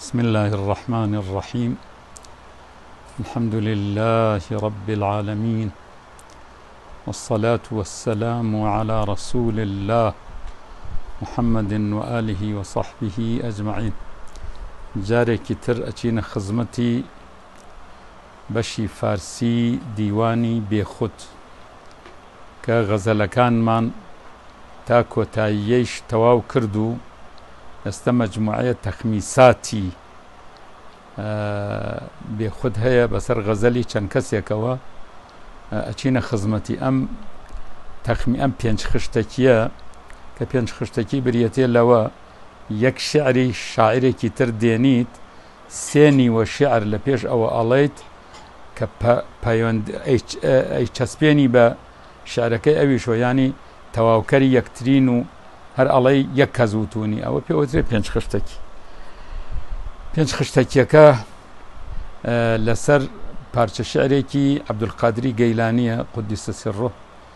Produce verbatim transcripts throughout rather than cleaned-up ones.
بسم الله الرحمن الرحيم. الحمد لله رب العالمين، والصلاة والسلام على رسول الله محمد وآله وصحبه أجمعين. جارێکی تر ئەچینە خزمەتی بەشی فارسی دیوانی بێخود کە غەزەلەکانمان تا کۆتاییەیش تەواو کرد و ئێستا مەجموعەیە تەخمیساتی بێخود هەیە بەسەر غەزەلی چەند کەسێکەوە. ئەچینە خزمەتی ئەم تەخمی ئەم پێنج خشتەکیە کە پێنج خشتەکی بریەتێ لەوە یەک شعری شاعرێکی تر دێنیت سێنی وە شعر لە پێش ئەوە ئەڵێیت کە ئەی چەسپێنی بە شعرەکەی ئەویشۆ، ینی تەواوکەری یەکترین و هەر ئەڵەی یەک کەس وتونی، ئەوە پێوەترێ پێنج خشتەکی. پێنج خشتەکیەکە لەسەر پارچە شعرێکی عەبدولقادری گەیلانیە قودیسە سیڕۆ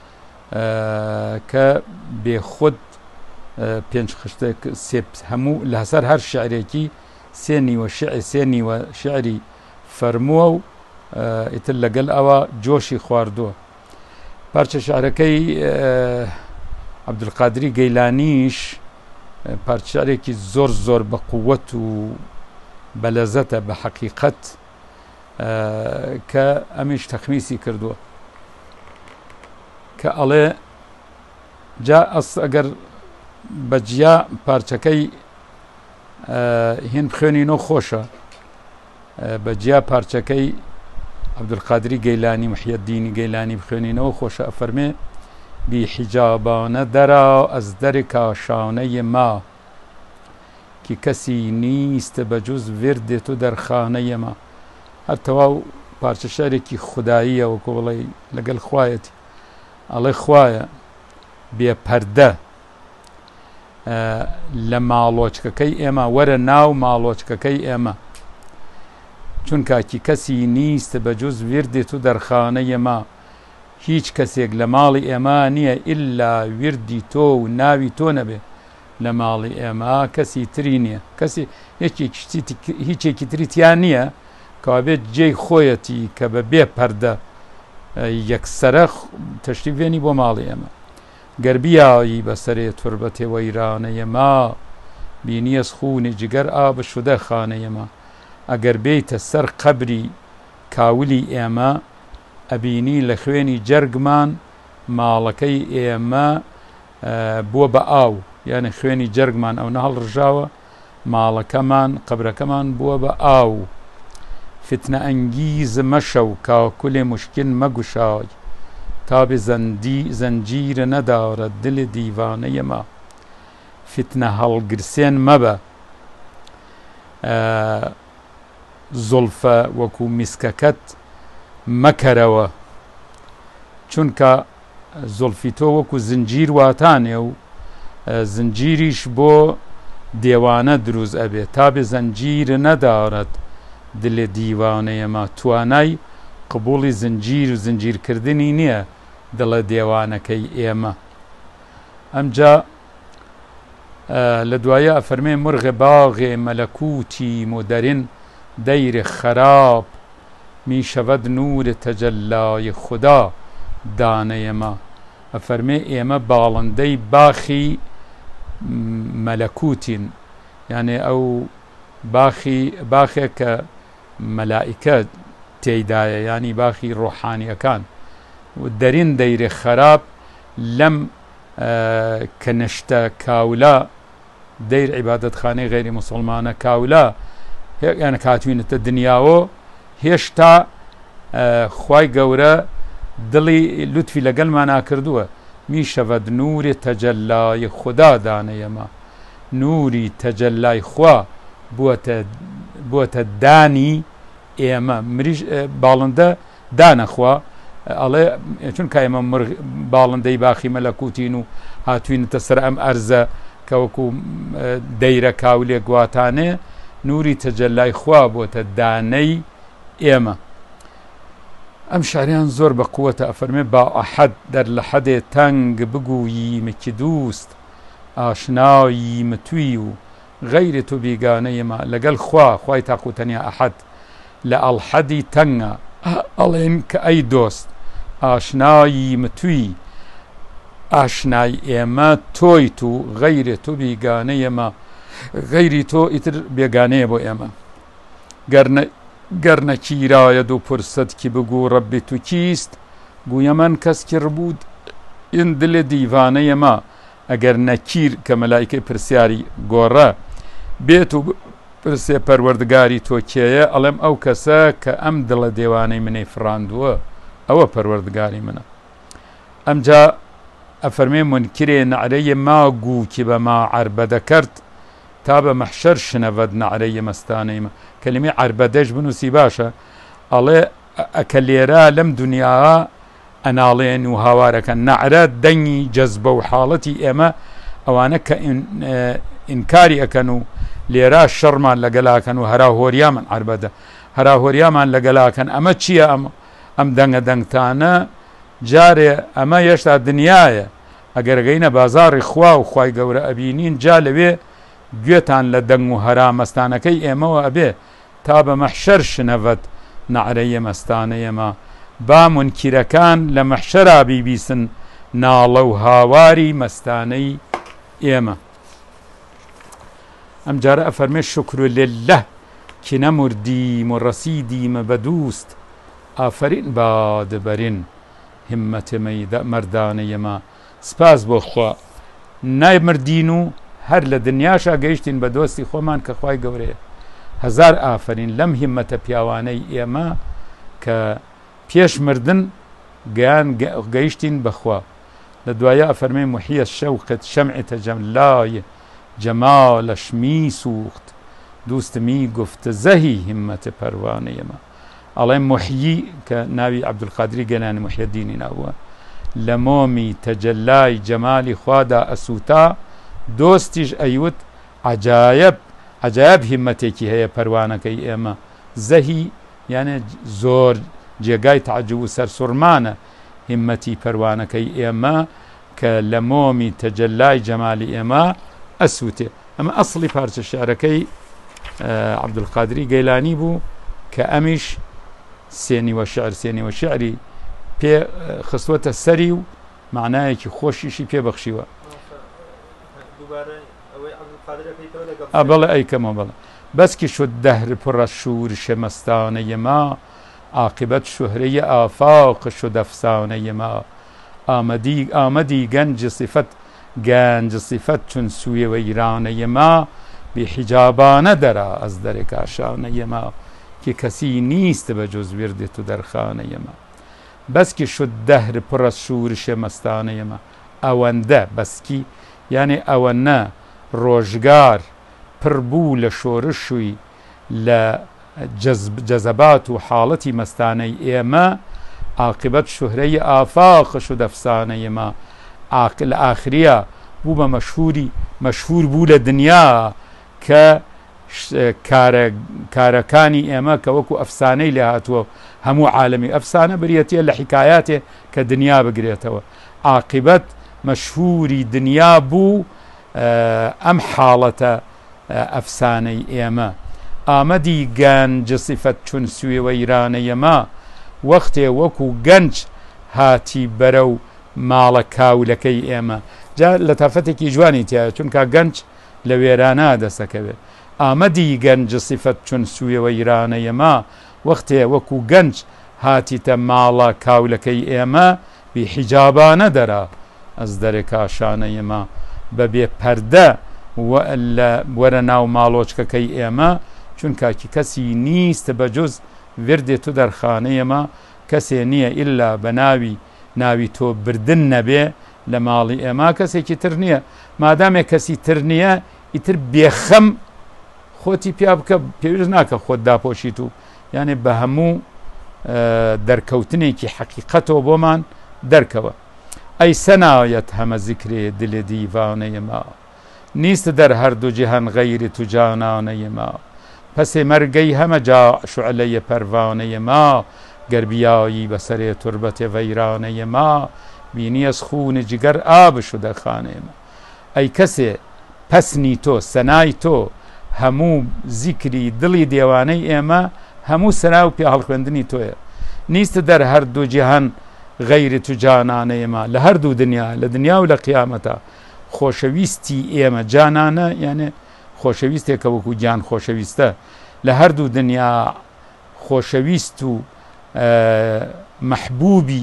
کە بێخود پێنج خشتێک هەموو لەسەر هەر شعرێکی سێنی وە سێنی وە شعری فەرمووە و ئیتر لەگەڵ ئەوە جۆشی خواردووە. پارچە شعرەکەی عەبدولقادری گەیلانیش پارچە شعرێکی زۆر زۆر بە قووەت و بە لەزەتە بە حەقیقەت کە ئەمیش تەخمیسی کردووە کە ئەڵێ جا ئەس ئەگەر بەجیا پارچەکەی هین بخوێنینەوە خۆشە. بەجیا پارچەکەی عەبدولقادری گەیلانی محیەددینی گەیلانی بخوێنینەوە خۆشە. ئەفەرمێ بی حیجابانە دەرا ئەز دەری کاشانەی ما کی کەسی نیستە بەجوز وردێت و دەرخانەی ما. هەر تەواو پارچە شعرێکی خوداییە، وەکو بڵێ لەگەڵ خوایەتی ئەڵێ خوایە بێپەردە لە ماڵۆچکەکەی ئێمە، وەرە ناو ماڵۆچکەکەی ئێمە، چونکە کی کەسی نیستە بەجوز وردێت و دەرخانەی ما. هیچ کەسێک لە ماڵی ئێمە نییە ئیلا وردی تۆ و ناوی تۆ نەبێ لە ماڵی ئێمە، کەسی تری نییە، کەسی هیچێکی تریتیان نییە کەوابێت جێی خۆیەتی کە بە بێ پەردە یەکسەرە تەشریفێنی بۆ ماڵی ئێمە. گەربیایی بەسەرێ توربەتێ وەیرانەیەما بینیەس خوونی جگەر ئابە شودە خانەیەما. ئەگەر بێیتە سەر قەبری کاولی ئێمە ئەبینی لە خوێنی جەرگمان ماڵەکەی ئێمە بووە بە ئاو، یعنی خوێنی جەرگمان ئەو نە هەڵڕژاوە، ماڵەکەمان قەبرەکەمان بووە بە ئاو. فتنە ئەنگیز مەشە و کاکولێ موشکین مەگوشای تا بێ زەنجیرە نەدارە دلێ دیڤانەیە ما. فتنە هەڵگرسێن مەبە زولفە وەکو میسکەکەت مەکەرەوە، چونکە زولفی تۆ وەکو زنجیر واتانێ و زنجیریش بۆ دێوانە دروست ئەبێ تا بێ زەنجیرە نەدارەت دلێ دیوانەیە ما. توانای قبوڵی زنجیر و زنجیرکردنی نییە دڵە دێوانەکەی ئێمە. ئەمجا لە دوایە ئەفەرمێ مرغ باغێ مەلەکوتی مدەرین دەیرێ خەراب می شەود نور تەجەلای خوددا دانەیە ما. ئەفەرمێ ئێمە باڵندەی باخی مەلەکوتین، یعنی ئەو باخی باخێک کە مەلائیکە تێیدایە، ینی باخی ڕۆحانیەکان. دەرین دەیرێ خەراب لەم کە نەشتە کاولا دەیر عیبادەتخانەی غەیری موسڵمانە کاولا یانە کاتوینەتە دنیاوە، هێشتا خوای گەورە دڵی لوتفی لەگەڵمانە کردووە. می شەود نوری تەجەلای خوددا دانەیە ما. نوری تەجەلای خوا بووەتە دانی ئێمە. مریش باڵندە دانەخوا ئەڵێ چونکە ئێمە باڵندەی باخی مەلەکوتین و هاتوینەتە سەر ئەم ئەرزە کە وەکو دەیرە کاولێ گواتانێ، نوری تەجەلای خوا بۆتە دانەی ئێمە. ئەم شاریان زۆر بە قووەتە. ئەفەرمێ با ئەحەد دەر لە حەدێ تەنگ بگویی مکی دووست ئاشنایی متوی و غەیری تو بیگانەیەمە لەگەڵ خوا خوای تاقوتەنیا ئەحەد لە ئەڵحەدی تەنگە ئەڵێن کە ئەی دۆست ئاشنایی متووی ئاشنای ئێمە تۆیت و غەیری تو بیگانەیەمە غەیری تۆ ئیتر بێگانەیە بۆ ئێمە گەر نەکیرایە دوو پرسەت کی بگو ڕەبی تو کیست گویە من کەس کرد بود ئین دلێ دیڤانەیەمە ئەگەر نەکیر کە مەلایکەی پرسیاری گۆڕە بێت و پرسێ پەروەردگاری تۆ کێیە ئەڵێم ئەو کەسە کە ئەم دڵە دێوانەی منەی فڕاندووە ئەوە پەروەردگاری منە ئەمجا ئەفەرمێ منکرێ نەعرەیە ماگوو کی بە ما عەربەدە کرد تا بە مەحشەر شنەڤەد نەعرەیە مەستانەیمە کەلیمەی عەربەدەش بنووسی باشە ئەڵێ ئەکە لێرە لەم دنیاە ئەناڵێن و هاوارەکەن نەعرە دەنگی جەزبە و حاڵەتی ئێمە ئەوانە کە ئینکاری ئەکەن و لێرە شەڕمان لەگەلاکەن و هەرا هۆریامان عەربەدە هەرا هۆریامان لەگەلاکەن ئەمە چییە ئەم ئەم دەنگە دەنگتانە جارێ ئەمە هێشتا دنیاە ئەگەر گەینە بازاڕی خوا و خوای گەورە ئەبینین جا لەوێ گوێتان لە دەنگ و هەرا مەستانەکەی ئێمەوە ئەبێ تا بە مەحشەر شنەڤەت نەعرەیە مەستانەیەمە با منکیرەکان لە مەحشەرا بیبیسن ناڵە و هاواری مەستانەی ئێمە ئەم جارە ئەفەرمێ شکر لله کی نەمردیم و ڕەسیدیمە بە دووست ئافرین بادبەرین همەتەمەی مەردانەیەمە سپاس بۆ خوا نایمردین و هەر لە دنیاشا گەیشتین بە دۆستی خۆمان کە خوای گەورەیە هەزار ئافرین لەم همەتە پیاوانەی ئێمە کە پێش مردن گەیان گەیشتین بەخوا لە دوایە ئەفەرمێ محیە شەوقت شەمعتە جەلای جەمالەش می سوخت دوستمی گفتە زەهی همەتە پەروانەیەمە ئەڵێ محیی کە ناوی عەبدولقادری گەنانی محیەدینی ناوە لە مۆمی تەجەلای جەمالی خوادا ئەسووتا دۆستیش ئەیوت عەجایب عەجایب همەتێکی هەیە پەروانەکەی ئێمە زەهی یانە زۆر جێگای تەعەجوب و سەرسوڕمانە همەتی پەروانەکەی ئێمە کە لە مۆمی تەجەلای جەمالی ئێمە ئەسووتێ ئەمە ئەسڵی پارچە شعرەکەی عەبدولقادری گەیلانی بوو کە ئەمیش سێنیوە شعر سێنیوە شعری پێ خستوەتە سەری و معنایەکی خۆشیشی پێبەخشیوە بەڵێ ئەیکەمەوە بەڵێ بەسکی شد دەهر پڕە شور شەمەستانەیەما عاقبەت شوهرەیە ئافاق شد ئەفسانەیەما ئامەدی ئامەدی گەنج صفەت گەنج صفەت چون سووی وەیرانەیەما بێحیجابانە دەرا ئەز دەرێکا شانەیەما که کەسی نیست بە جز وردێت و دەرخانەیەما بەسکی شد دەهر پڕە شور شەمەستانەیەما ئەوەندە بەسکی یعنی ئەوەنە ڕۆژگار پڕ بوو لە شۆرشووی لە جەزەبات و حاڵەتی مەستانەی ئێمە عاقبەت شوهرەی ئافاق شد ئەفسانەیەما لە ئاخریە بوو بە مەشهوری مەشهور بوو لە دنیا کە کارەکانی ئێمە کە وەکو ئەفسانەی لێ هاتووە هەموو عالەمی ئەفسانە بریەتە لە حیکایاتێ کە دنیا بگرێتەوە عاقبەت مەشهوری دنیا بوو ئەم حاڵەتە ئەفسانەی ئێمە ئامەدی گەنج صفەت چون سوێ وەیرانەیەما وەختێ وەکو گەنج هاتی بەرە و ماڵە کاولەکەی ئێمە جا لە تافەتێکی جوانی تایە چونکە گەنج لە وێرانە دەسەکەوێت ئامەدی گەنج صفەت چون سوێ وەیرانەیەما وەختێ وەکو گەنج هاتیتە ماڵە کاولەکەی ئێمە بێحیجابانە دەرا ئەز دەرێکا شانەیەما بەبێ پەردە وەرە ناو ماڵۆچکەکەی ئێمە چونکە کەسی نیستە بە جز وردێت و دەرخانەیەمە کەسێ نییە ئیلا بە ناوی ناوی تۆ بردن نەبێ لە ماڵی ئێمە کەسێکی تر نییە مادامێ کەسی تر نییە ئیتر بێخەم خۆتی پیا بکە پێویست ناکە خۆت داپۆشیت و یانێ بە هەموو دەرکەوتنێکی حەقیقەتەوە بۆمان دەرکەوە ئەی سەنایەت هەمە زیکرێ دلێ دیڤانەیەما نیست دەر هەردوو جیهان غەیری تو جانانەیەما پەسێ مەرگەی هەمە جا شوعلەیە پەروانەیەما گەربیایی بەسەرێ توربەتێ ڤەیرانەیەما بینیەس خوونی جگەر ئاب شودە خانەیەما ئەی کەسێ پەسنی تۆ سەنای تۆ هەموو زیکری دڵی دێوانەی ئێمە هەموو سەنا و پێ هەڵخوێندنی تۆیە نیستە دەر هەردوو جیهان غەیری تو جانانە ئێمە لە هەردوو دنیا لە دنیا و لە قیامەتە خۆشەویستی ئێمە جانانە یانێ خۆشەویستێکە وەکو گیان خۆشەویستە لە هەردوو دنیا خۆشەویست و مەحبوبی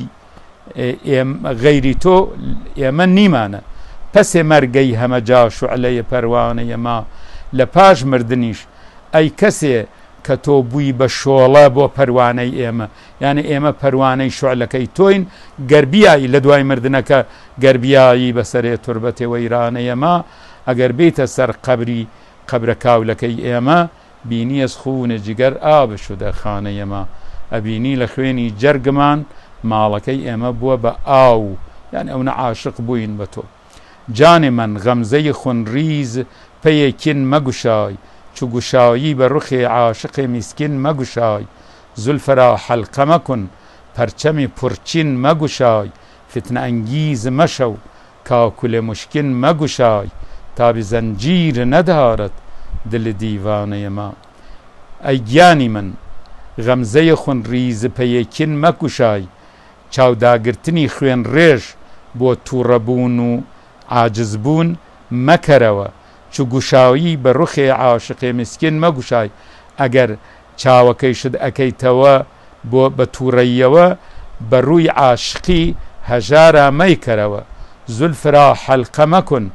غەیری تۆ ئێمە نیمانە پەسێ مەرگەی هەمەجا شوعلەیە پەروانەی ئێمە لە پاش مردنیش ئەی کەسێ کە تۆ بووی بە شۆڵە بۆ پەروانەی ئێمە یعنی ئێمە پەروانەی شوعلەکەی تۆین گەربیایی لە دوای مردنەکە گەربیایی بەسەرێ توربەتێ وەیرانەی ئێمە ئەگەر بیتە سەر قەبری قەبرە کاولەکەی ئێمە بینی ئەسخونە جگەر ئابشودە خانەی ئێمە ئەبینی لە خوێنی جەرگمان ماڵەکەی ئێمە بووە بە ئاو یعنی ئەو نەعاشق بووین بە تۆ جانی من غەمزەی خونریز پەیەکین مەگوشای چو گوشایی بە ڕوخێ عاشقی میسکین مەگوشای زولفەرا حەلقە مەکن پەرچەمی پورچین مەگوشای فتنە ئەنگیز مەشە و کاکولێ مشکین مەگوشای تابی زەنجیر نەدارەت دڵی دیوانەی ئێمە ئەی گیانی من غەمزەی خونریز پەیەکین مەکوشای چاوداگرتنی خوێن ڕێژ بۆ تووڕەبوون و عاجزبوون مەکەرەوە چو گوشایی بە ڕوخێ عاشقێ مسکین مەگوشای ئەگەر چاوەکەیشت ئەەکەیتەوە بۆ بە تووڕەیەوە بە ڕووی عاشقی هەژارە مەیکەرەوە زولفرا حەلقە مەکن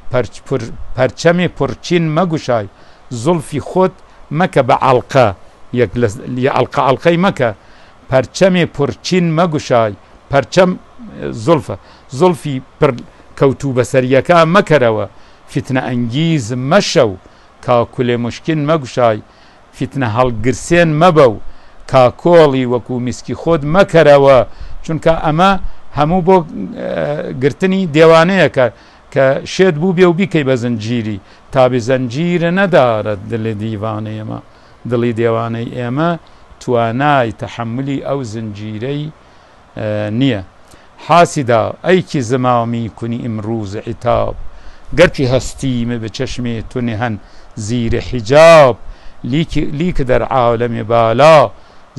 پەرچەمی پورچین مەگوشای زولفی خۆت مەکە بە عەڵقە یەک لە عەڵقە عەڵقەی مەکە پەرچەمی پورچین مەگوشای پەرچەم زولفە زولفی پر کەوتوو بەسەریەکە مەکەرەوە فتنە ئەنگیز مەشە و کاکولێ مشکین مەگوشای فتنە هەڵگرسێن مەبە و کاکۆڵی وەکو میسکی خۆت مەکەرەوە چونکە ئەمە هەموو بۆ گرتنی دێوانەیە کە کە شێت بوو بێ و بیکەی بە زنجیری تابی زەنجیرە نەدارەت دڵی دیوانەی ئێمە دڵی دێوانەی ئێمە توانای تەحملی ئەو زنجیرەی نییە حاسیدا ئەیکی زمامی کنی ئیمڕوز عیتاب گەرچی هەستیمە بە چەشمێ تو نێهەن زیرە حیجاب لیک در عالم بالا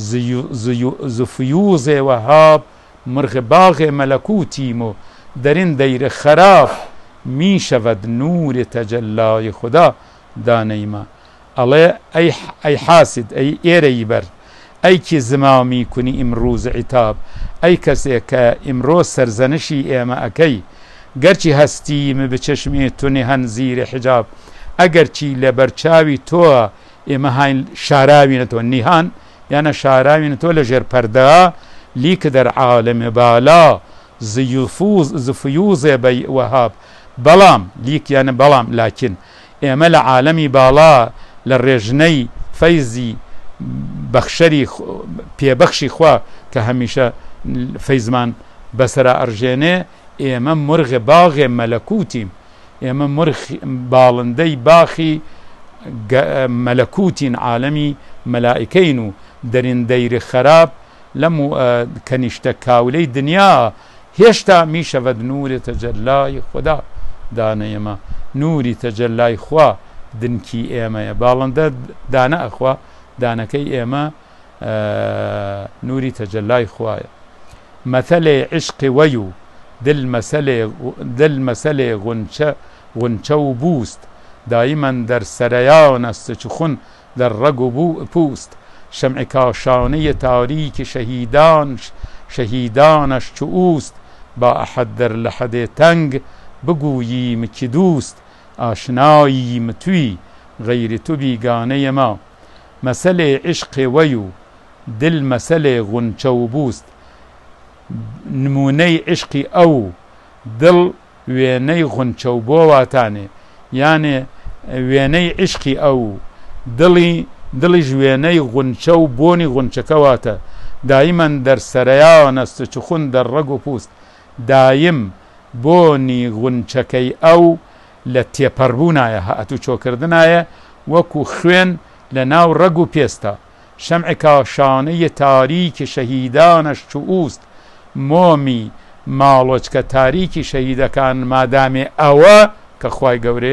ز فیوز وهاب مرغ باغ ملکوتیم و در این دیر خراب می شود نور تجلای خدا دانیما الله ای ای حاسد ای ایری بر ای که زمامی کنی امروز عتاب ای کسی که امروز سرزنشی ایما اکی گرچی هستیم به چشمی تو نهان زیر حجاب اگرچی لبرچاوی تو ایما های شاراوی نتو نهان یعنی شاراوی نتو لجر پرده لیک در عالم بالا زیفوز زفیوز بی وهاب بلام لیک یعنی بلام لكن ایما لعالمی بالا لرجنی فیزی بخشری پی بخشی خوا که همیشه فیزمان بسر ارجینه ایما مرغ باغ ملکوتیم ایما مرغ بالندی باخی ملکوتین عالمی ملائکینو در این دیر خراب لمو کنشت کاولی دنیا هشتا می شود نور تجلای خدا دانه ایما نوری تجلای خوا دنکی ایما بالنده دانه اخوا دانه کی ایما نوری تجلای خوا مثل عشق ویو دل مسئله دل مسئله غنچه غنچه و بوست دائما در سریان است چخون در رگ و پوست شمع کاشانه تاریک شهیدان شهیدانش چو اوست با احد در لحد تنگ بگوییم که دوست آشناییم توی غیر تو بیگانه ما مثل عشق ویو دل مثل غنچه و بوست نمونه عشقی او دل وینه غنچه و بواتانه یعنی وینه عشقی او دلی دلش وینه غنچه و بونی غنچه کواته دائما در سریان است چخون در رگ و پوست دایم بونی غنچه کی او لتی پربونایه هاتو چوکردنایه وکو خوین لناو رگ و پیستا شمع کاشانه تاریک شهیدانش چو اوست مومی مالوچ که تاریکی شهیدکان مادام اوه که خوای گوریه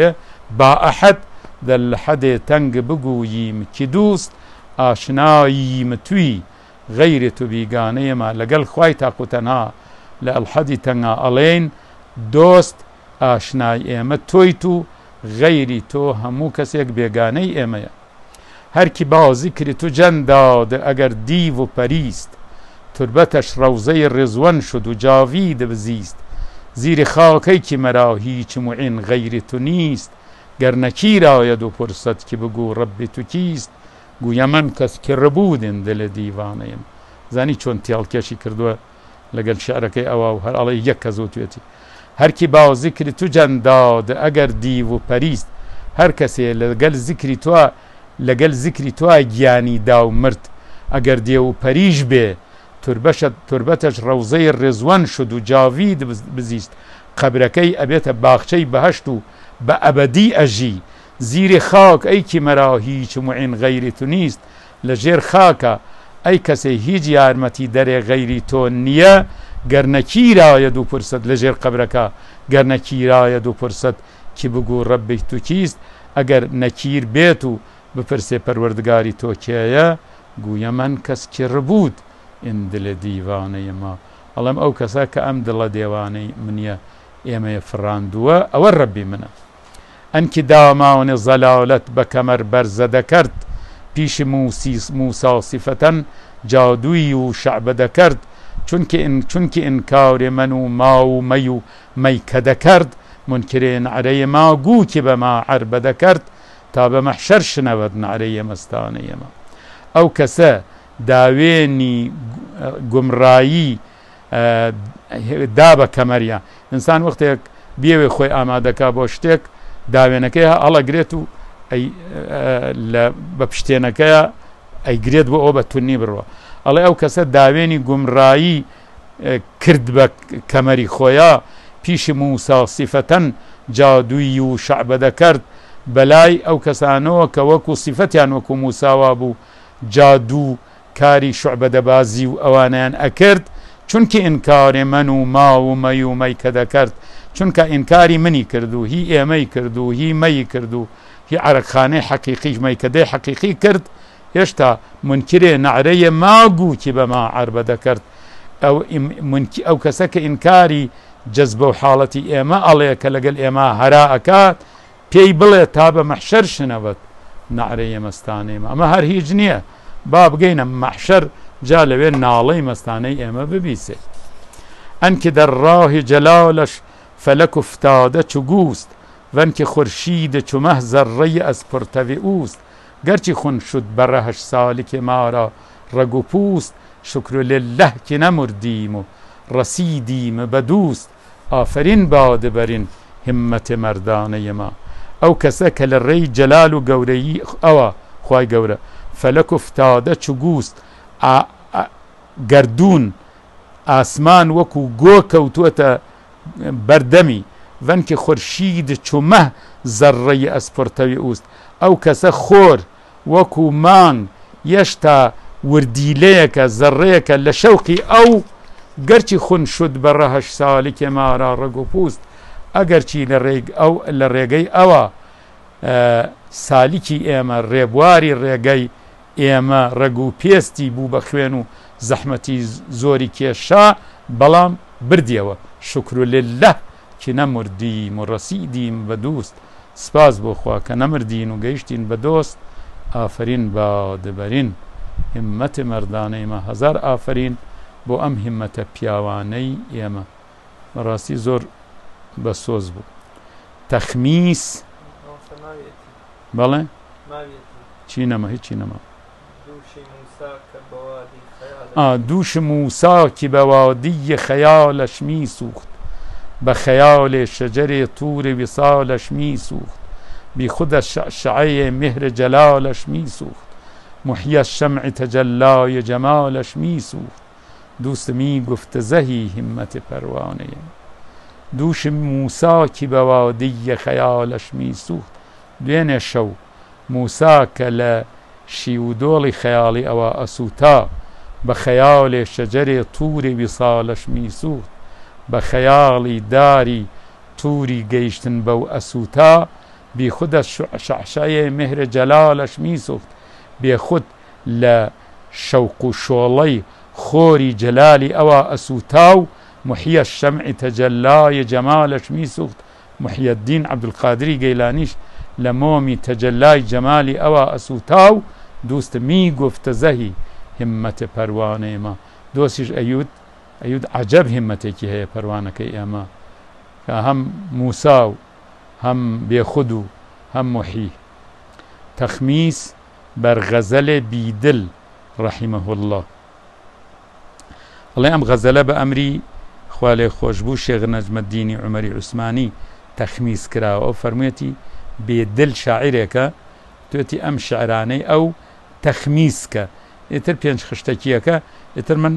با ئەحەد دە لە حەدێ تەنگ بگوییم کی دووست ئاشناییم توی غەیری تو بیگانەیەمە لەگەڵ خوای تاقوتەنها لە ئەڵحەدی تەنگا ئەڵێن دۆست ئاشنای ئێمە تۆیت و غەیری تۆ هەموو کەسێک بێگانەی ئێمەیە هەرکی با ذیکری تو جەندادە ئەگەر دیو و پەریست توربەتەش ڕەوزەی ڕێزوەن شد و جاوید بزیست زیری خاکەیکی مەرا هیچ موعین غەیری تو نیست گەر نەکیرایەد و پرسەت کی بگو ڕەبی تو کیست گویە من کەس کی ڕبوودن دلە دیوانەیەم زانی چۆن تێڵکێشی کردووە لەگەڵ شعرەکەی ئەوە و هەر ئەڵێ یەک کەس وتوێتی هەرکی با ذیکری تو جەندادە ئەگەر دیو و پەریست هەر کەسێ لەگەڵ ذیکری تۆ لەگەڵ ذیکری تۆ گیانی دا و مرد ئەگەر دێ و پەریش بێ توربەتەش ڕەوزەی ڕێزوەن شد و جاوید بزیست قەبرەکەی ئەبێتە باخچەی بەهەشت و بە ئەبەدی ئەژی زیری خاک ئەیکی مەرا هیچ موعین غەیری تو نیست لە ژێر خاکە ئەی کەسێ هیچ یارمەتی دەرێ غەیری تۆ نییە گەر نەکیرایەد و پرسەت لە ژێر قەبرەکە گەر نەکیرایەد و پرسەت کی بگو ڕەبی تو کیست ئەگەر نەکیر بێت و بپرسێ پەروەردگاری تۆ کێیە گویە من کەس کی ڕبوود ئین دلە دیوانەیەمە ئەڵێم ئەو کەسە کە ئەم دڵە دێوانەی منیە ئێمەیە فڕاندووە ئەوە ڕەبی منە ئەنکی داماونێ زەلالەت بە کەمەر بەرزە دەکرد پیشی موسا سیفەتەن جادووی و شەعبە دەکرد چونکی ئینکاری من و ما و مەی و مەی کە دەکرد منکرێ نعرەیە ما گوکی بە ما عەربە دەکرد تا بە مەحشەر شنەوەت نعرەیە مەستانەیەمە ئەو کەسە داوێنی گومڕایی دا بە کەمەریە ئینسان وەختێک بێوێ خۆی ئامادەکە بۆ شتێک داوێنەکەی هەڵەگرێت و بە پشتێنەکەیە ئەیگرێت بۆ ئەو بە تونی بڕوە ئەڵێ ئەو کەسە داوێنی گومڕایی کرد بە کەمەری خۆیە پیشی موسا سیفەتەن جادووی و شەعبە دەکرد بەلای ئەو کەسانەوە کە وەکو سیفەتیان وەکو موساوا بوو جادوو کاری شعبە دەبازی و ئەوانیان ئەکرد چونکە ئینکاری من و ما و مەی و مەی کە دەکرد چونکە ئینکاری منی کرد و هی ئێمەی کرد و هی مەی کرد و هی عەرەقخانەی حەقیقیش مەیکەدەی حەقیقی کرد هێشتا منکرێ نعرەیە ماگوکی بە ما عەربە دەکرد ئەو کەسە کە ئینکاری جەزبە و حاڵەتی ئێمە ئەڵێ کە لەگەڵ ئێمە هەرا ئەکات پێی بڵێ تا بە مەحشەر شنەوەت نعرەیە مەستانەیمە ئەمە هەر هیچ نییە با بگەینە مەحشەر جا لەوێ ناڵەی مەستانەی ئێمە ببیسێ ئەنکە دەڕاهی جەلالەش فەلەک افتادە چو گوست وەنکە خورشید چو مەه زەڕەی ئەز پرتەوی ئوست گەرچی خون شد بەڕەهش سالیکێ مارا ڕەگ و پوست شکر لله کی نمردیم و رسیدیم بە دووست ئافرین بادەبەرین همەتێ مەردانەی ما ئەو کەسە کە لە ڕێی جەلال و گەورەیی ئەوە خوای گەورە فەلەک افتادە چو گوست گەردوون ئاسمان وەکو گۆ کەوتووەتە بەردەمی وەنکە خورشید چو مەه زەڕەی ئەز پرتەوی ئوست ئەو کەسە خۆر وەکو مانگ یەشتا وردیلەیەکە زەڕەیەکە لە شەوقی ئەو گەرچی خون شد بە ڕەهەش سالیکێ مارا ڕەگ و پوست ئەگەرچی لە ڕێگەی ئەوە سالیکی ئێمە ڕێبواری ڕێگەی ئێمە ڕەگ و پێستی بوو بە خوێن و زەحمەتی زۆری کێشا بەڵام بردیەوە شکر لله کی نەمردیم و ڕەسیدیم بە دووست سپاس بۆ خوا کە نەمردین و گەیشتین بە دۆست ئافرین بادەبەرین همەتێ مەردانەیمە هەزار ئافرین بۆ ئەم همەتە پیاوانەی ئێمە بەڕاستی زۆر بە سۆز بوو تەخمیس بەڵێ چی نەما هیچی نەما دووش موسا کی بە وادی خەیاڵەش می سوخت بە خەیاڵێ شەجەرێ تووری ویساڵەش می سوخت بی خودە شەعشەعەیە میهرە جەلالەش می سوخت محیە شەمعی تەجەلای جەمالەش می سوخت دووست می گفتە زەهی همەتێ پەروانەیە دووش موسا کی بە وادی خەیاڵەش می سوخت دوێنێ شەو موسا کە لە شی و دۆڵی خەیاڵی ئەوە ئەسووتا بە خەیاڵێ شەجەرێ تووری ویساڵەش می سوخت بە خەیاڵی داری تووری گەیشتن بەو ئەسووتا بی خود از شعشعه مهر جلالش می سوخت، بی خود لشوق و شوڵەی خۆری جلالی ئەوە ئەسووتاو، محی الشمع تجلای جمالش می سوخت. محی الدین عەبدولقادری گەیلانیش لە مۆمی تەجەلای جەمالی ئەوە ئەسووتاو، دوست می گفت زەهی همەتە پەروانەی ئێمە. دۆستیش ئەیود ئەیود عەجەب همەتێکی هەیە پەروانەکەی ئێمە، کە هەم موسا و هەم بێخود و هەم محی. تەخمیس بەر غەزەلێ بیدل ڕەحیمەه الله. ئەڵێ ئەم غەزەلە بە ئەمری خوا لێ خۆشبوو شێخ نەجمەددینی عومەری عوسمانی تەخمیس کراوە. ئەو فەرموویەتی بێدل شاعیرێکە توێتی ئەم شعرانەی ئەو تەخمیسکە. ئیتر پێنج خشتەکیەکە ئیتر من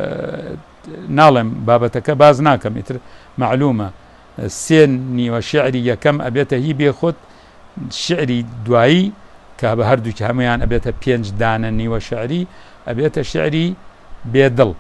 ناڵێم بابەتەکە باز ناکەم، ئیتر معلومە سێ نیوە شعری یەکەم ئەبێتە هی بێخۆت، شعری دوایی کە بە هەردووکی هەمویان ئەبێتە پێنج دانە نیوە شعری ئەبێتە شعری بێدڵ.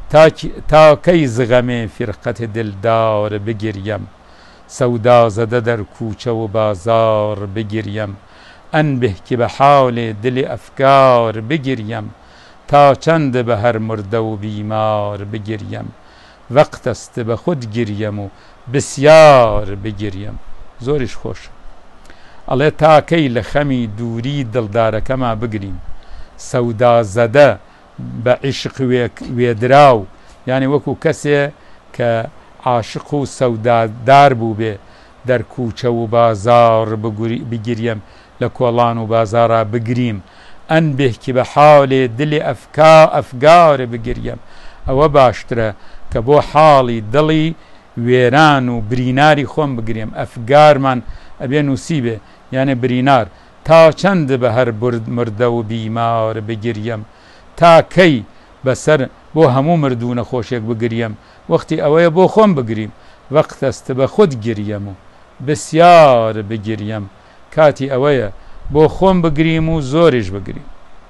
تاکەی زغەمێ فرقەت دلدار بگریم، سەودا زەدە دەر کوچە و بازار بگریم. ئەن به که بە حاڵێ دلی ئەفکار بگریم، تا چەندە بە هەر مردە و بیمار بگریم. وەقت ئەست بە خود گریم و بسیار بگریم. زۆریش خۆشە. ئەڵێ تاکەی لە خەمی دووری دڵدارەکەما بگریم، سەودا زەدە بە عیشق وێدراو، یعنی وەکو کەسێ کە عاشق و سەودادار بوو بێ، دەرکوچە و بازار بگریم، لە کۆڵان و بازارا بگریم. ئەن بێکی بە حاڵێ دلی ئەفگار بگریم. ئەوە باشترە کە بۆ حاڵی دڵی وێران و بریناری خۆم بگریم. ئەفگارمان ئەبێ نووسی بێ، یعنی برینار. تا چەند بە هەر مردە و بیمار بگریم، تا کەی بەسەر بۆ هەموو مردوو نەخۆشێک بگریم، وەختی ئەوەیە بۆ خۆم بگریم. وەقت ئەست بە خود گریم و بسیار بگریم، کاتی ئەوەیە بۆ خۆم بگریم و زۆریش بگریم.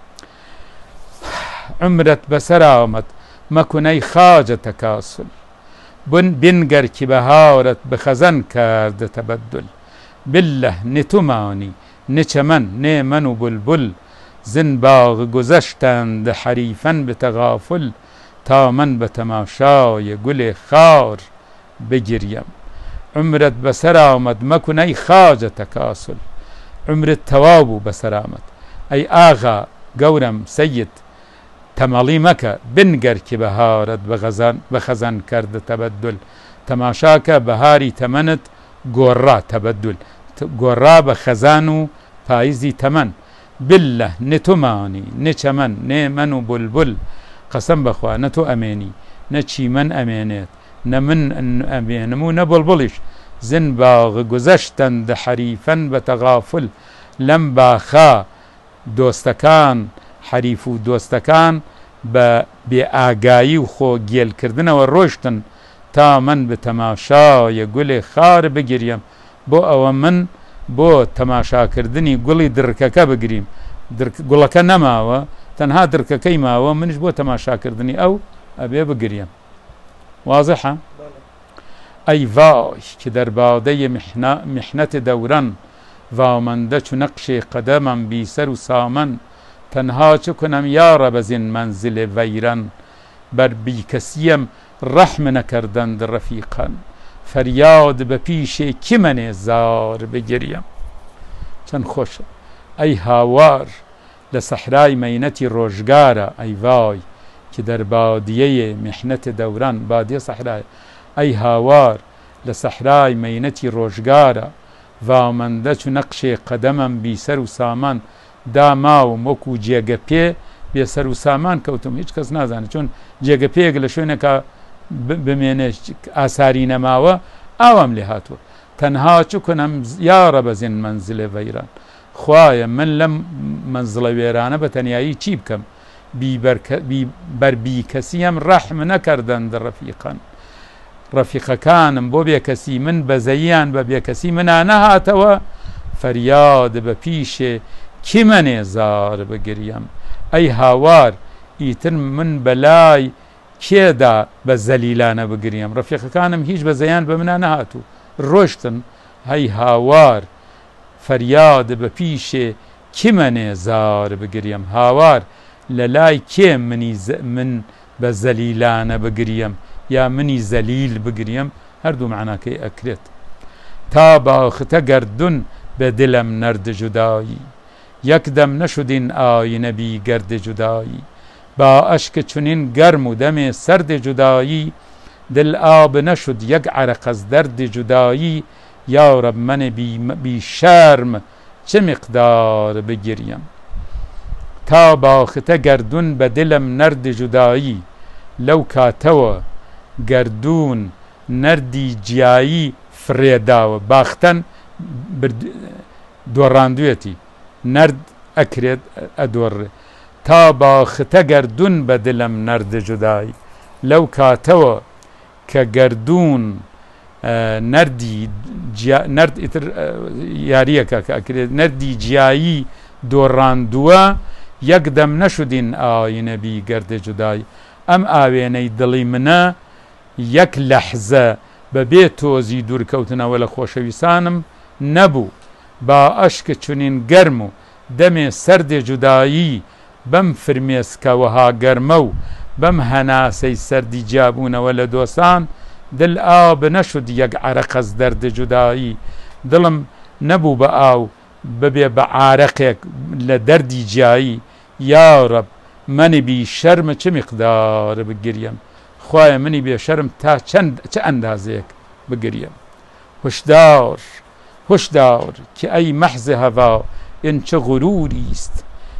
عمرت بەسەر ئامەد مەکونەی خاجە تەکاسل، بنگەر کی بەهارەت بە خەزەن کردە تەبەدل. بالله نێ تومانی نێ چەمەن نێ من و بولبول، زن باغ گذەشتند حەریفەن بە تەغافل، تا من بە تەماشای گولێ خار بگریم. عمرت بەسەر ئامەد مەکونەی خاجە تەکاسل، عمرت تەواو بوو بەسەر ئامەد ئەی ئاغا گەورم سەید، تەمەڵی مەکە بنگەر کی بەهارەت بە خەزەن کردە تەبەدل. تەماشاکە بەهاری تەمەنت گۆڕا تەبەدل، گۆڕا بە خەزان و پاییزی تەمەن. بالله نێ تومانی نێ چەمەن نێ من و بولبول، قەسەم بەخوا نە تۆ ئەمێنی نە چیمەن ئەمێنێت، نە من ئەمێنم و نە بولبولیش. زن باغ گذەشتەندە حەریفەن بە تەغافل، لەم باخا دۆستەکان حەریف و دۆستەکان بە بێئاگایی و خۆ گێلکردنەوە ڕۆیشتن، تا من بە تەماشایە گولێ خار بگریم. بۆ ئەوە من بۆ تەماشاکردنی گوڵی درکەکە بگریم. گوڵەکە نەماوە، تەنها درکەکەی ماوە، منش بۆ تەماشاکردنی ئەو ئەبێ بگریم. واضحە؟ ئەی ڤای کە دەربادەی میحنەت دەوران، ڤامەندە چو نەقشێ قەدەمم بیسەر و سامەن، تەنها چ کنەم یارە بەزین مەنزلێ ڤەیران، بەر بیکەسیم ڕەحم نەکەردەند ڕەفیقان، فەریاد بە پیشێ کیمەنێ زار بگریم. چەند خۆشە. ئەی هاوار لە سەحرای مەینەتی ڕۆژگارە، ئەی ڤای کە دەربادیەیە میحنەت دەوران، بادیە سەحرایە. ئەی هاوار لە سەحرای مەینەتی ڕۆژگارە، ڤامەندە چو نەقشێ قەدەمم بیسەر و سامان، داماوم وەکو جێگە پێ بێسەر و سامان کەوتم. هیچ کەس نازانێت، چۆن جێگە پێیەک لە شوێنێکە بمێنێ ئاساری نەماوە، ئاوام لێ هاتووە. تەنها چ کنەم یارە بەزین مەنزلێ ڤەیران، خوایە من لەم مەنزڵە وێرانە بە تەنیایی چی بکەم؟ بەر بیکەسیم ڕەحم نەکەردەند ڕەفیقان، ڕەفیقەکانم بۆ بێکەسی من بەزەییان بە بێکەسی منە نەهاتەوە، فەریاد بە پیشێ کیمەنێ زار بگریم. ئەی هاوار ئیتر من بەلای کێدا بە زەلیلانە بگریم؟ ڕەفیقەکانم هیچ بەزەیان بە منە نەهاتوو، ڕۆشتن. هەی هاوار فەریاد بە پیشێ کیمەنێ زار بگریم هاوار لە لای کێ منی من بە زەلیلانە بگریم یا منی زەلیل بگریم هەردوو معناکەی ئەکرێت تا باختە گەردون بە دلم نەرد جودایی یەکدەم نەشودین ئاینە بی گەرد جودایی با ئەشک چونین گەرم و دەمێ سەرد جودایی دل ئاب نەشد یەک عەرەق ئەز دەرد جودایی یا رب من بی شرم چه مقدار بگریم تا باختە گەردون بە دلم نەرد جودایی لەو کاتەوە گەردون نەردی جیایی فرێداوە باختەن دۆڕاندوێتی نەرد ئەکرێت ئەدۆڕێ تا باختە گەردون بە دلم نەرد جودایی لەو کاتەوە کە گەردون نەردی نەرد ئیتر یاریەکە کە ئەکرێت نەردی جیایی دۆڕاندووە یەکدەم نەشودین ئاینە بی گەردە جودایی ئەم ئاوێنەی دڵی منە یەک لەحزە بەبێ تۆزی دوورکەوتنەوە لە خۆشەویستانم نەبوو با ئەشک چونین گەرم و دەمێ سەردێ جودایی بەم فرمێسکەوەها گەرمە و بەم هەناسەی سەردی جیابوونەوە لە دۆستان دل ئاب نەشد یەک عەرەق ئەز دەرد جودایی دڵم نەبوو بە ئاو ببێ بە عارەقێک لە دەردی جیایی یا رب منی بی شەرمە چه میقدار بگریم خوایە منی بێ شەرم تا چەند چه ئەندازەیەک بگریم هشدار هشدار کە ئەی مەحزە هەوا ئین چه غروریست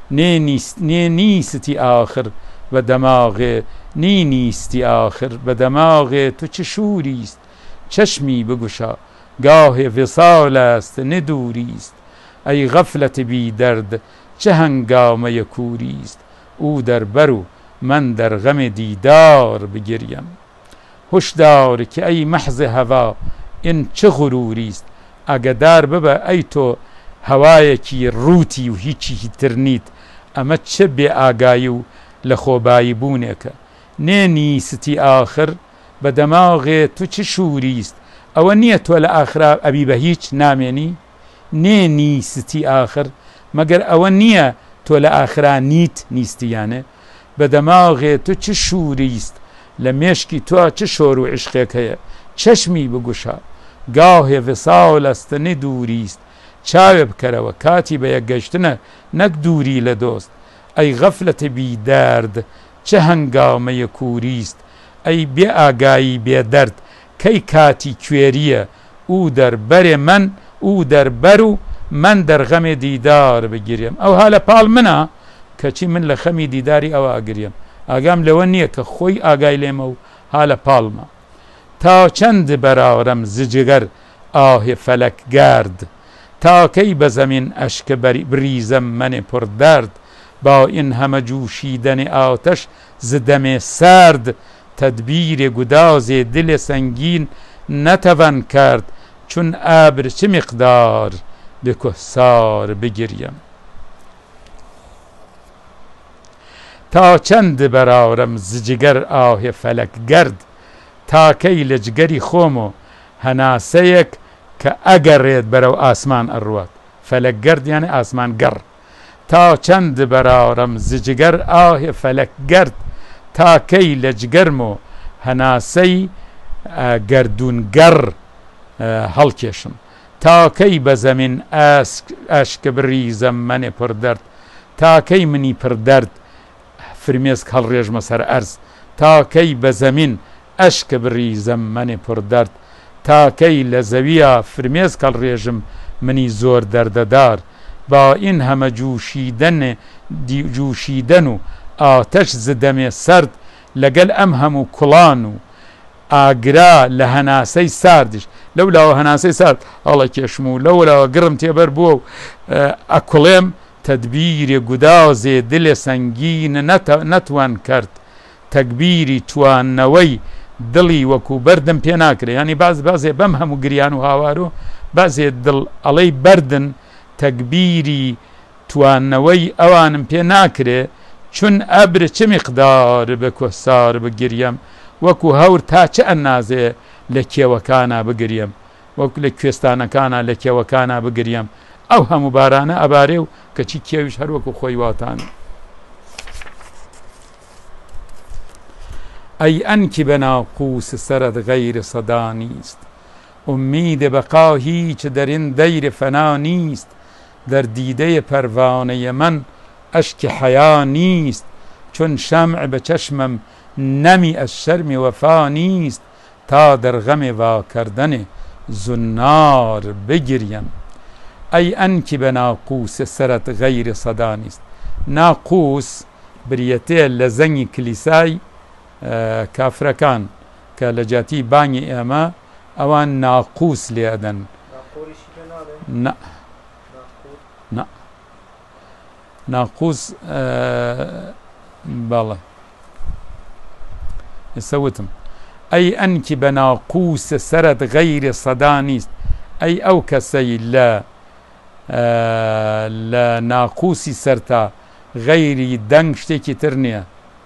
نێ نیستی ئاخر بە دەماغێ نی نیستی آخر بە دەماغێ تو چه شوریست چەشمی بگوشا گاهێ وێساڵ است نە دووریست ئەی غەفلەت بی دەرد چه هەنگامەیە کووریست ئوو دەربەر و من دەرغەمێ دیدار بگریم هشدار کە ئەی مەحزە هەوا ئین چه غروریست ئەگەدار ببە ئەی تۆ هەوایەکی ڕووتی و هیچی تر نیت ئەمە چه بێ ئاگایی و لە خۆبایی بوونێکە نێ نیستی ئاخر بە دەماغێ تو چه شوریست ئەوە نییە تۆ لە ئاخرا ئەبی بە هیچ نامێنی نێ نیستی ئاخر مەگەر ئەوە نییە تۆ لە ئاخرا نیت نیستیانە بە دەماغێ تو چه شوریست لە مێشکی تۆ چه شۆر و عشقێک هەیە چەشمی بگوشە گاهێ وێساڵ ئەستە نە دووریست چاوێ بکەرەوە کاتی بە یەکگەشتنە نەک دووری لە دۆست ئەی غەفلەت بی دەرد چه هەنگامەیە کووریست ئەی بێ ئاگایی بێ دەرد کەی کاتی کوێریە ئوو دەربەرێ من ئوو دەربەر و من دەرغەمێ دیدار بگیریم ئەو ها لە پاڵ منە کەچی من لە خەمی دیداری ئەوە ئاگریم ئاگام لەوە نییە کە خۆی ئاگای لێمە و ها لە پاڵمە تا چەند بەراورم زجگەر ئاهێ فەلەک گارد تاکەی بە زەمین ئەشکە بریزەم منێ پڕ دەرد با این همه جوشیدن آتش ز دم سرد تدبیر گداز دل سنگین نتوان کرد چون ابر چه مقدار به کهسار بگریم تا چند برارم ز جگر آه فلک گرد تا کی لجگری خۆم و هەناسەیەک کە ئەگەڕێت بەرەو ئاسمان ئەڕوات فەلەک گەرد یانە ئاسمان گەڕ تا چەند بەراورم ز جگەر ئاهێ فەلەک گەرد تا کەی لە جگەرم و هەناسەی گەردونگەڕ هەڵکێشم تا کەی بە زەمین ئەشکە بریزەم منێ پڕ دەرد تا کەی منی پڕ دەرد فرمێسک هەڵڕێژمە سەر ئەرز تا کەی بە زەمین ئەشکە بریزەم منێ پڕ دەرد تا کەی لە زەویە فرمێسک هەڵڕێژم منی زۆر دەردەدار با این همه جوشیدن جوشیدن و ئاتەش ز دەمێ سەرد لەگەل ئەم هەموو کوڵان و ئاگرا لە هەناسەی ساردش لەولاوە هەناسەی سارد هەڵە کێشم و لەولاوە گڕم تێبەر بووە و ئەکوڵێم تەدبیری گودازێ دلێ سەنگینە نەتوان کرد تەکبیری توانەوەی دڵی وەکو بەردم پێ ناکرێ ینی باز بازێ بەم هەموو گریان و هاوار و بازێ دڵ ئەڵەی بەردن تەکبیری توانەوەی ئەوانم پێ ناکرێ چون ئەبر چه میقدار بە کۆسار بگریم وەکو هەور تا چه ئەنازێ لە کێوەکانە بگریم وەکو لە کوێستانەکانە لە کێوەکانە بگریم ئەو هەموو بارانە ئەبارێ و کەچی کێویش هەروەکو خۆی واتان ئەی ئەنکی بە ناقوس سەرت غەیری سەدا نیست ئومیدی بەقا هیچ دەرین دەیری فەنا نیست دەردیدەی پەروانەی من ئەشکی حەیا نیست چون شەمع بە چەشمم نەمی ئەز شەرمی وەفا نیست تا دەرغەمی واکردنی زنار بگریم ئەی ئەنکی بە ناقوس سەرت غەیری سەدا نیست ناقوس بریەتێ لە زەنگی کلیسای کافرەکان کە لە جاتی بانگی ئێمە ئەوان ناقوس لێدەن ناقوس بەڵێ ئێستا ئەی ئەنکی بە ناقوس سەرت غەیری سەدا نیست ئەی ئەو کەسەی لە لە ناقوسی سەرتا غەیری دەنگ شتێکی تر نییە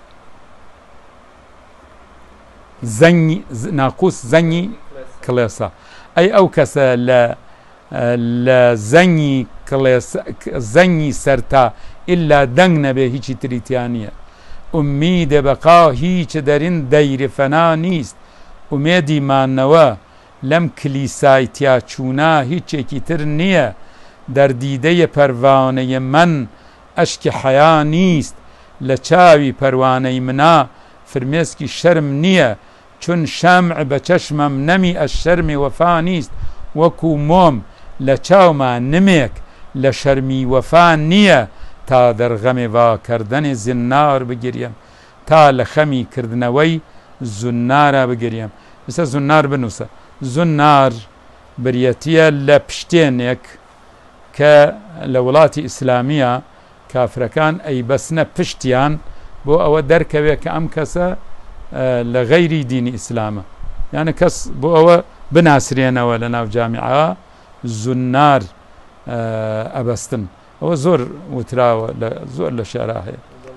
زەنگی ناقوس زەنگی کڵێسا ئەی ئەو کەسە لە لە زەنگی زەنگی سەرتا ئللا دەنگ نەبێ هیچی تریتیان نییە ئومیدێ بەقا هیچ دەرین دەیری فەنا نیست ئومێدی مانەوە لەم کلیسای تیاچوونا هیچێکی تر نییە دەردیدەی پەروانەی من ئەشکی حەیا نیست لە چاوی پەروانەی منا فرمێسکی شەرم نییە چون شەمع بە چەشمم نەمی ئەز شەرمی وەفا نیست وەکو مۆم لە چاوما نمێک لە شەرمی وەفا نییە تا دەرغەمی واکردنی زنار بگریم تا لە خەمی کردنەوەی زنارە بگریم بسە زنار بنووسە زنار بریەتیە لە پشتێنێک کە لە وڵاتی ئیسلامیە کافرەکان ئەی بەسنە پشتیان بۆ ئەوە دەرکەوێت کە ئەم کەسە لە غەیری دینی ئیسلامە یانە کەس بۆ ئەوە بناسرێنەوە لە ناو جامیعە زنار ئەبەستن ئەوە زۆر وتراوە زۆر لە شێعرا هەیە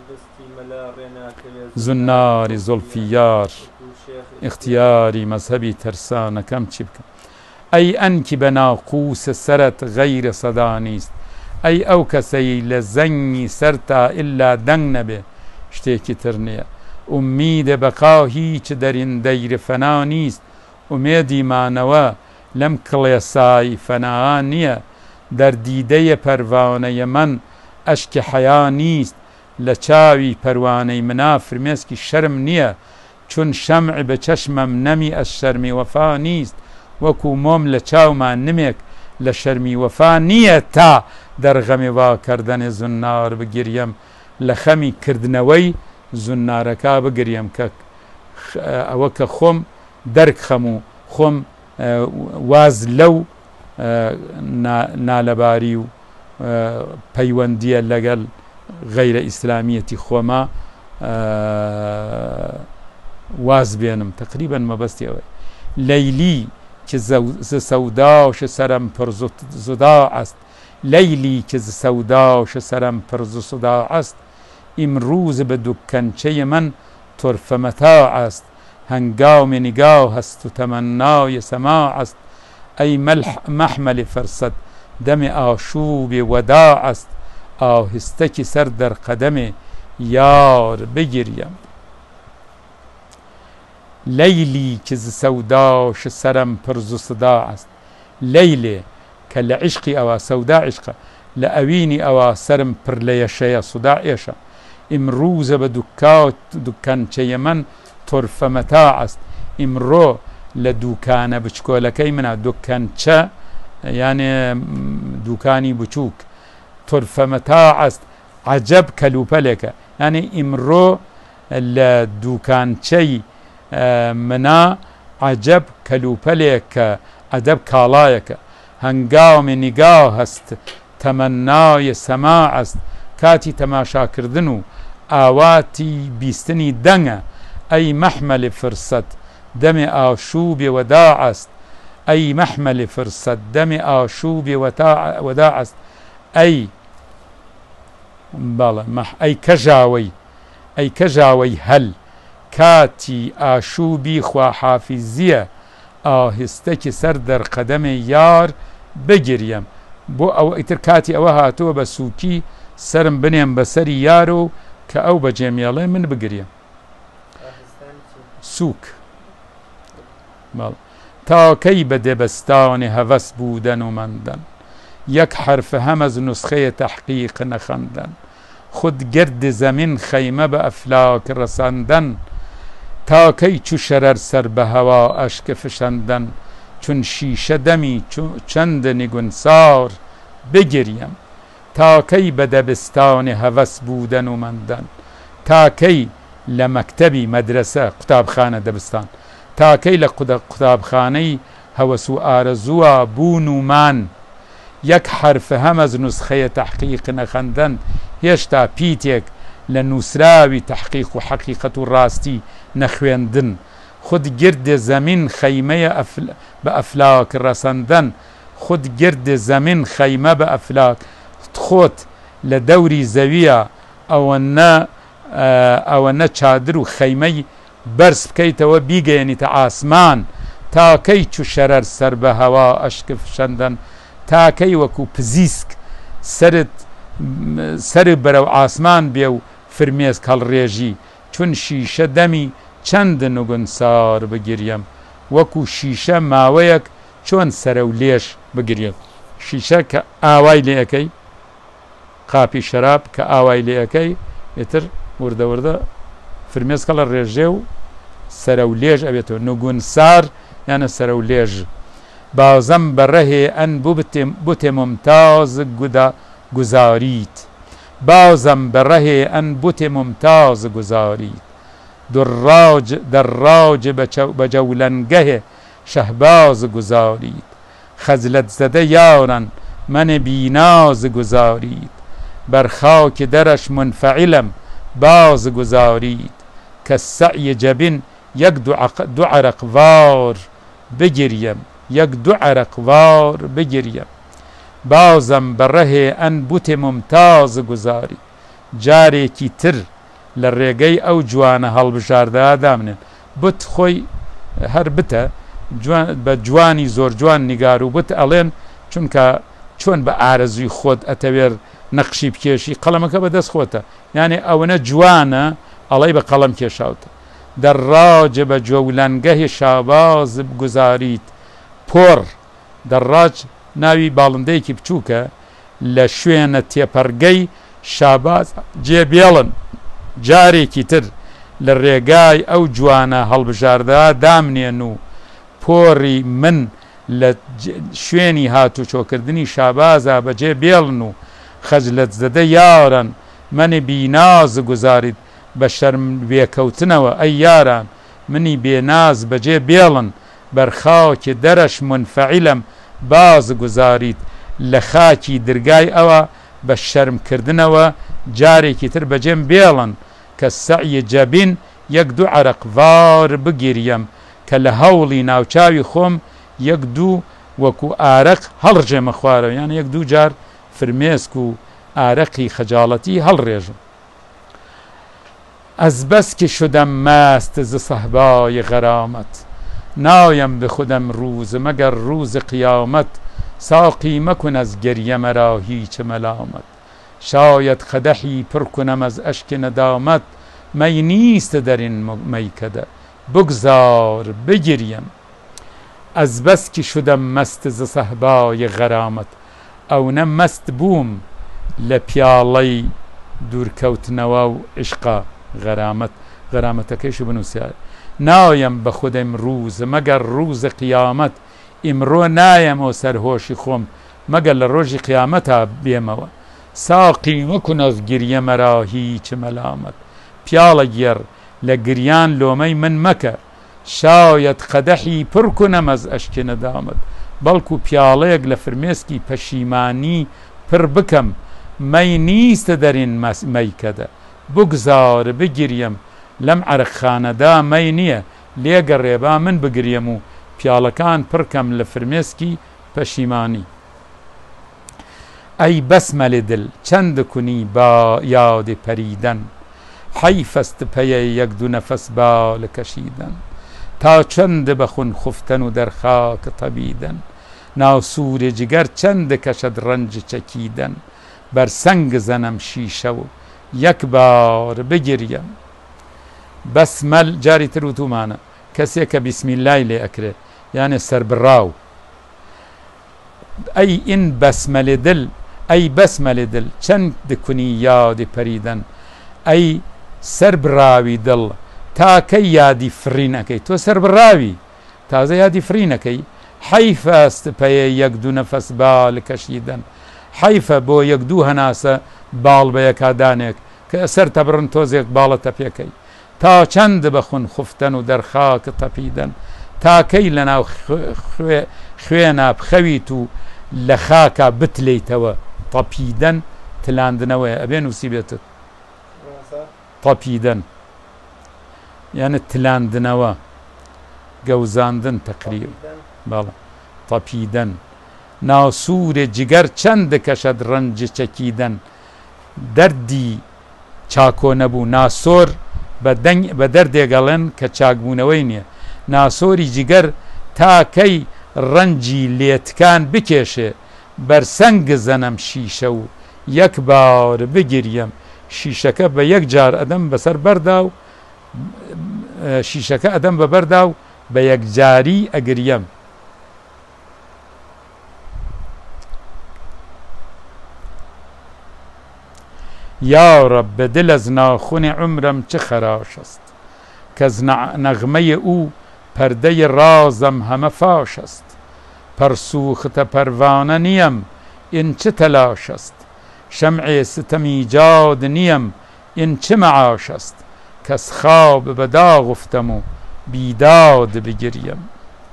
زناری زولفیار اختیاری مەزهەبی تەرسانەکەم چی بکەم ئەی ئەنکی بە ناقوس سەرت غەیری سەدا نیست ئەی ئەو کەسەی لە زەنگی سەرتا ئللا دەنگ نەبێ شتێکی تر نییە ئومیدێ بەقا هیچ دەرین دەیری فەنا نیست ئومێدی مانەوە لەم کڵێسای فەناها نییە دەردیدەی پەروانەی من ئەشکی حەیا نیست لە چاوی پەروانەی منا فرمێسکی شەرم نییە چون شەمع بە چەشمم نەمی ئەز شەرمی وەفا نیست وەکو مۆم لە چاوما نمێک لە شەرمی وەفا نییە تا دەرغەمی واکردنی زنار بگریم لە خەمی کردنەوەی زنارەکە بگریم کە ئەوە کە خۆم دەرک خەم و خۆم واز لەو نالەباری و پەیوەندیە لەگەڵ غەیرە ئیسلامیەتی خۆمە واز بێنم تقریبا مەبەستی ئەوەی لەیلی که ز سوداش سرم پر زداع است لیلی که ز سوداش سرم پر زداع است امروز به دکنچه من طرف متاع است هنگام نگاه است و تمنای سماع است ای محمل فرصت دم آشوب وداع است آهسته که سر در قدم یار بگیریم لیلی که ز سوداش سرم پر صداع است لیلی که لعشقی اوا سودا عشقه لأوینی اوا سرم پر لیشه صداع ایشه امروز به دکات دکانچه من طرف متاع است امرو لدوکانه بچکولکی من دکانچه یعنی دوکانی بچوک طرف متاع است عجب کلوپلکه یعنی امرو لدوکانچه منا عجب کلوپلکه ادب کالایکه هنگام نگاه است تمنای سماع است کاتی تماشا کردن و آواتی بیستنی دنگه ای محمل فرصت دم آشوب وداع است ای محمل فرصت دم آشوب وداع است ای بله ای کجاوی ای کجاوی هل کاتی آشوبی خوا حافظیه آهسته که سر در قدم یار بگیریم بۆ ئەو ئیتر کاتی ئەوە هاتووە بە سووکی سرم بنێم بەسەری یارۆ کە ئەو بە جێمیاڵێ من بگرێ سووک تاکەی بە دێبەستانی هەڤەس بوودەن و مەندەن یەک حرفە هەمەز نوسخەیە تەحقیق نەخەندەن خود گرد زەمین خەیمە بە ئەفلاک ڕەسەندەن تاکەی چو شەرەر سەر بە هەوا ئەشکە فشەندەن چون شیشە دەمی چەندە گونسار بگریم تاکەی بە دەبستانی هەڤەس بوودەن و مەندەن تاکەی لە مەکتەبی مەدرسە قوتابخانە دەبستان تاکەی لە قوتابخانەی هەوەس و ئارەزووە بوون و مان یەک حرفە هەمەز نوسخەیە تەحقیق نەخەندەن هێشتا پیتێک لە نووسراوی تەحقیق و حەقیقەت و ڕاستی نەخوێندن خود گرد زەمین خەیمەیە بە ئەفلاک ڕەسەندەن خود گرد زەمین خەیمە بە ئەفلاک خۆت لە دەوری زەویە ئەوەنە ئەوەنە چادر و خەیمەی بەرز بکەیتەوە بیگەیەنیتە ئاسمان تاکەی چو شەرەر سەر بە هەوا ئەشکە فشەندەن تاکەی وەکو پزیسک سرت سەر بەرەو ئاسمان بێ و فرمێسک هەڵڕێژی چون شیشە دەمی چەند نوگونسار بگریم وەکو شیشە ماوەیەک چۆن سەرە و لێش بگرێت شیشە کە ئاوای لێ ئەەکەی قاپی شەراب کە ئاوای لێ ئەەکەی ئێتر وردە وردە فرمێسکە لە ڕێژێ و سەرە و لێژ ئەبێتەوە نوگونسار یانە سەرە و لێژ بازەم بەڕەهێ ئەن بوتێ ممتاز گوزاریت بازەم بەڕەهێ ئەن بوتێ ممتاز گوزاریت دراج دراج بە جەولەنگەهێ شەهباز گوزاریت خەجلەت زەدە یاران منێ بیناز گوزاریت بەر خاکی دەرەش منفعیلم باز گوزاریت کە سەعی جەبین یەک دوو عەرەقڤار بگریم یەک دوو عەرەقڤار بگریم بازم بەڕەهێ ئەن بوتێ ممتاز گوزاری جارێکی تر لە ڕێگەی ئەو جوانە هەڵبژاردەدا دامنێن بت خۆی هەر بتە بە جوانی زۆر جوان نیگار و بت ئەڵێن چونکە چۆن بە ئارەزوی خۆت ئەتەوێر نەقشی بکێشی قەڵەمەکە بەدەست خۆتە یعنی ئەوەنە جوانە ئەڵەی بە قەڵەم کێشاوتە دەڕاجە بە جۆولەنگەهی شاباز بگوزاریت پۆڕ دەڕاج ناوی باڵندەیەکی بچووکە لە شوێنە تێپەرگەی شاباز جێبێڵن جارێکی تر لە ڕێگای ئەو جوانە هەڵبژاردە دامنێن و پۆڕی من لە شوێنی هاتوچۆکردنی شابازە بەجێ بێڵن و خەجلەت زەدە یاران منی بیناز گوزاریت بە شەرم بێکەوتنەوە ئەی یاران منی بێناز بەجێ بێڵن بەرخاوکی دەرەش منفعیلم باز گوزاریت لە خاکی درگای ئەوە بە شەرمکردنەوە جارێکی تر بەجێم بێڵن کە سەعی جەبین یەک دوو عەرەقڤار بگیریم کە لە هەوڵی ناوچاوی خۆم یەک دوو وەکو ئارەق هەڵڕژێمە خوارەوە یانە یەک دوو جار فرمێسک و ئارەقی خەجاڵەتی هەڵڕێژم ئەز بەس کە شدەم مەست ز سەحبای غەرامەت نایم به خودم روز مگر روز قیامت ساقی مکن از گریه مرا هیچ ملامت شاید قدحی پر کنم از اشک ندامت می نیست در این میکده بگذار بگریم از بس که شدم مست ز صهبای غرامت او نه مست بوم لپیاڵەی دوورکەوتنەوە و عشقا غەرامەت غەرامەتەکەیش بنووسە نایم بە خودم ڕووز مەگەر ڕووزە قیامەت ئیمڕۆ نایەمەوە سەرهۆشی خۆم مەگەر لە ڕۆژی قیامەتا بێمەوە ساقی مەکن از گریە مەرا هیچ مەلامەت پیاڵە گێڕ لە گریان لۆمەی من مەکە شاید قەدەحی پڕ کونەم ئەز ئەشکی نەدامەت بەڵکو پیاڵەیەک لە فرمێسکی پەشیمانی پڕ بکەم مەی نیستە دەرین مەیکەدە بگذار بگریم لەم عەرەقخانەدا مەی نییە لێگەڕێبا من بگریم و پیاڵەکان پڕکەم لە فرمێسکی پەشیمانی ئەی بەسمەلێ دل چەند کنی با یادی پەریدەن حەیف است پەیە یەک دوو نەفەس بالە کەشیدەن تا چەند بە خون خوفتن و دەر خاک تەبیدەن ناوسوری جگر چند کشد رنج چکیدن بر سنگ زنم شیشه و یک بار بگریم بسمل جاری تر وتومانە کەسێک کە بیسمیلای لێ ئەکرێ یانێ سەربڕاو ئەی ئین بەسمەلێ دل ئەی بەسمەلێ دل چەند دکنی یادی پەریدەن ئەی سەربڕاوی دڵ تاکەی یادی فرینەکەی تۆ سەربڕاوی تازە یادی فرینەکەی حەیفە ستپەیە یەک دوو نەفەس باڵ کەشیدەن حەیفە بۆ یەک دوو هەناسە باڵ بە یەکادانێک کە سەر تەبڕن تۆزێک باڵەتە پێکەی تا چەند بەخون خوفتن و دەرخاکە تەپیدەن تاکەی لە ناو خوێنە بخەویت و لە خاکە بتلەیتەوە تەپیدەن تلاندنەوەیە ئەبێ نووسی بێتت تەپیدەن یانە تلاندنەوە گەوزاندن تەقریب باڵە تەپیدەن ناوسوورێ جگەر چەند دەکەشەد ڕەنج چەکیدەن دەردی چاکۆ نەبوو ناسۆر بە دەردێگەڵێن کە چاکبوونەوەی نییە ناسۆری جگەر تاکەی ڕەنجی لێتکان بکێشێ بەرسەنگ زەنم شیشە و یەک بار بگریم شیشەکە بە یەک جار ئەدەم بەسەر بەردا و شیشەکە ئەدەم بە بەردا و بە یەکجاری ئەگریم یا رب دل از ناخون عمرم چه خراش است که از نغمه او پرده رازم همه فاش است پرسوخت پروانه نیم این چه تلاش است شمع ستم ایجاد نیم این چه معاش است که از خواب به داغ افتم و بیداد بگریم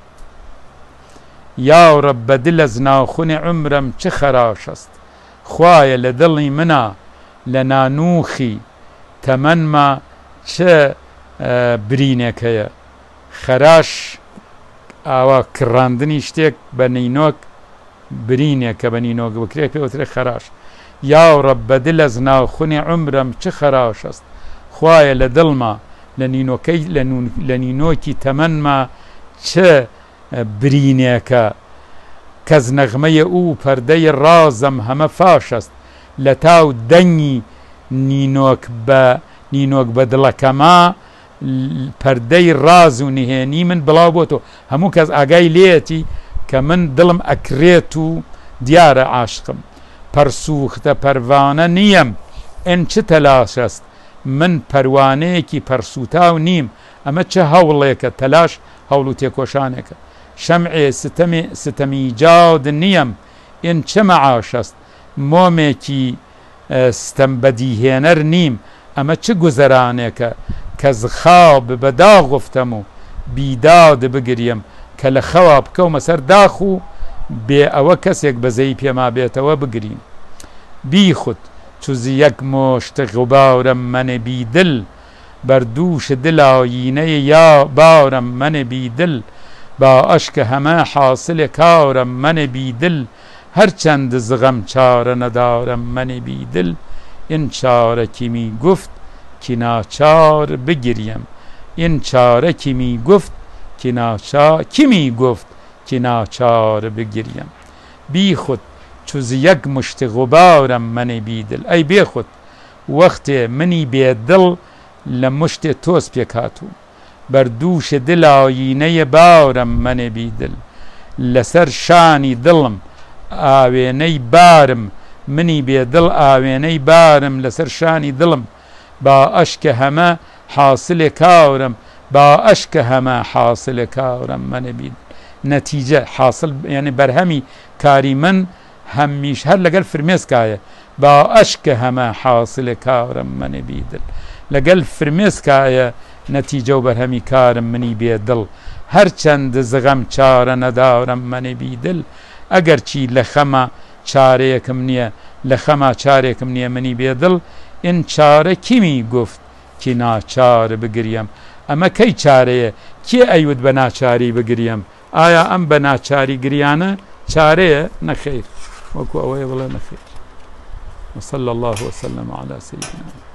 یا رب دل از ناخون عمرم چه خراش است خوای لدلی منا لە نانوخی تەمەنما چ برینێکەیە خەراش ئاوا کڕاندنی شتێک بە نینۆک برینێکە بە نینۆک بکرێت پێوترێ خەراش یا ڕەب دل ئەز ناوخونی عمرم چ خەراش است خوایە لە دڵما لە نینۆکەی لە نینۆکی تەمەنما چ برینێکە کەس نەغمەیە ئوو پەردەی ڕازم هەمە فاش است لە تاو دەنگی نینۆک بە نینۆک بە دڵەکەما پەردەی ڕاز و نهێنی من بڵاو بۆ تۆ هەموو کەس ئاگای لێتی کە من دڵم ئەکرێت و دیارە عاشقم پەرسوختە پەروانە نییەم ئەن چ تەلاش است من پەروانەیەکی پەرسوتاو نیم ئەمە چه هەوڵێکە تەلاش هەوڵ و تێکۆشانێکە شەمعێ ستەمیجاد نییەم ئێن چه مەعاش است مۆمێکی ستەم بەدیهێنەر نیم ئەمە چ گوزەرانێکە کەس خاو بەداغ گفتەم و بیداد بگریم کە لە خەوا بکەومە سەر داخ و بێ ئەوە کەسێک بەزەی پێما بێتەوە بگرین بیخود چوزی یەک مۆشت غوباورم منێ بیدل بەردووش دڵاوینەیە یا باورم منێ بیدل با ئەشکە هەمە حاصلێ کاورم منێ بیدل هەرچەند زغەم چارە نەدارم منێ بیدل ئین چارەکی می گفت کی ناچار بگریم این چاره کی می گفت کی ناچار کی می گفت کی ناچار بگریم بی خود چوز یک مشت غبارم منی بیدل ای بی خود وقت منی بیدل لمشت توس پیکاتو بر دوش دل آینه بارم منی بیدل لسر شانی دلم آوینه بارم منی بیدل آوینه بارم لسر شانی دلم با اشک همه حاصل کارم با اشک همه حاصل کارم منی بیدل نتیجه حاصل یعنی برهمی کاری من همیش هر لەگەل فرمێسکایە با ئەشکە هەمە حاصل کارم منێ بیدل لەگەل فرمێسکایە نەتیجە و بەرهەمی کارم منی بێدڵ هەرچەند زغەم چارە نەداورم منێ بیدل ئەگەر چی لە خەما چارەیەکم نییە لە خەما چارێکم نییە منی بێدڵ ئین چارە کیمی گفت کی ناچار بگریم ئەمە کەی چارەیە کێ ئەیوت بە ناچاری بگریم ئایا ئەم بە ناچاری گریانە چارەیە نەخەیر وەکو ئەوەیە بڵێ نەخێر وصلى الله وسلم على سيدنا